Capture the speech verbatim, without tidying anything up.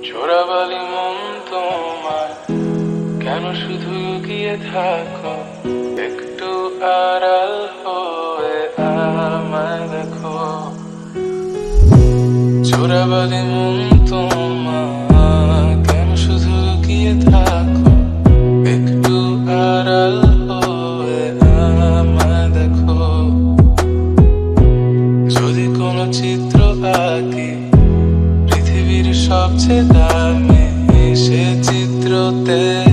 চোরাবালি মন তোমার কেন শুধু গিয়ে থাকো, একটু আড়াল হয়ে আমায় দেখো। চোরাবালি মন তোমার কেন শুধু গিয়ে থাকো, একটু আড়াল হয়ে আমায় দেখো। যদি কোনো চিত্র আঁকি পৃথিবীর সবচেয়ে দামি সে চিত্রতে